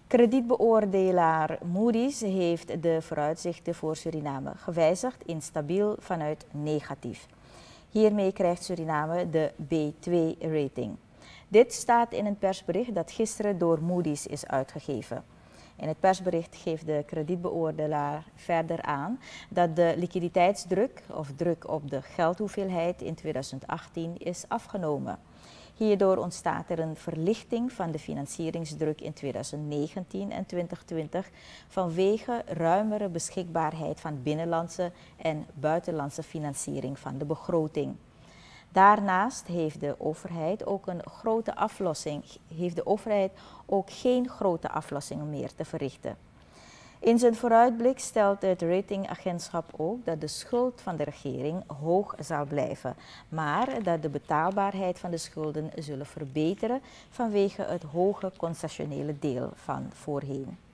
Kredietbeoordelaar Moody's heeft de vooruitzichten voor Suriname gewijzigd in stabiel vanuit negatief. Hiermee krijgt Suriname de B2-rating. Dit staat in een persbericht dat gisteren door Moody's is uitgegeven. In het persbericht geeft de kredietbeoordelaar verder aan dat de liquiditeitsdruk of druk op de geldhoeveelheid in 2018 is afgenomen. Hierdoor ontstaat er een verlichting van de financieringsdruk in 2019 en 2020 vanwege ruimere beschikbaarheid van binnenlandse en buitenlandse financiering van de begroting. Daarnaast heeft de overheid ook geen grote aflossingen meer te verrichten. In zijn vooruitblik stelt het ratingagentschap ook dat de schuld van de regering hoog zal blijven, maar dat de betaalbaarheid van de schulden zullen verbeteren vanwege het hoge concessionele deel van voorheen.